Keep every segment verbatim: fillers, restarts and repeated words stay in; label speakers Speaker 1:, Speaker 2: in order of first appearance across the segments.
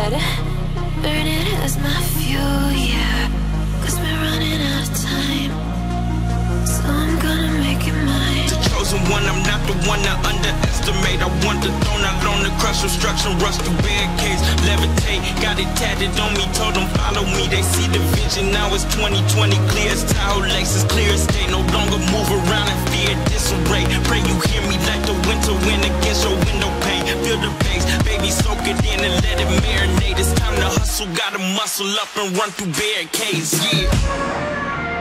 Speaker 1: blood, burn it as my fuel, yeah. Cause we're running out of time, so I'm gonna make it mine.
Speaker 2: The chosen one, I'm not the one to underestimate. I want the throne, I learn to crush obstruction, rush through barricades, levitate. Got it tatted on me, told them follow me. They see the vision, now it's twenty twenty. Clear as Tahoe laces, clear as day. No longer move around in fear, disarray. Pray you hear me like the winter wind against your window pane. Feel the bass, baby, soak it in and let it marinate. It's time to hustle, gotta muscle up and run through barricades, yeah.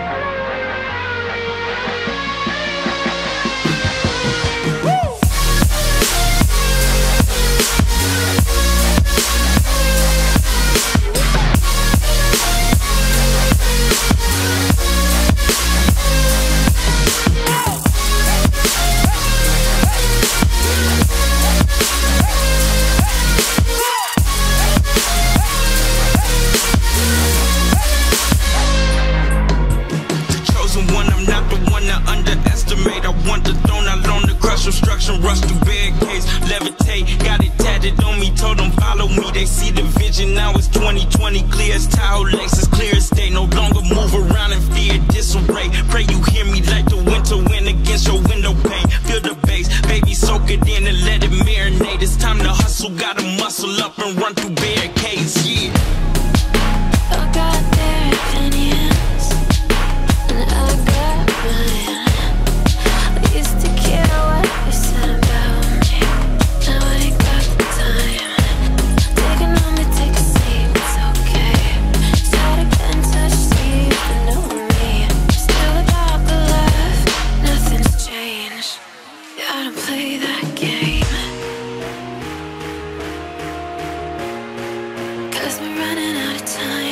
Speaker 2: Obstruction, rush through barricades, levitate. Got it tatted on me, told them follow me. They see the vision, now it's twenty twenty. Clear as Tahoe laces, clear as day. No longer move around in fear, disarray. Pray you hear me like the winter wind against your window pane. Feel the bass, baby, soak it in and let it marinate. It's time to hustle, gotta muscle up and run through barricades, yeah.
Speaker 1: I got their opinions, and I got mine. I used to care what you said about me, now I ain't got the time. Taking on me, take a seat, it's okay. Start again, touch, see, you know me. Still about the love, nothing's changed. Yeah, I don't play that game, cause we're running out of time.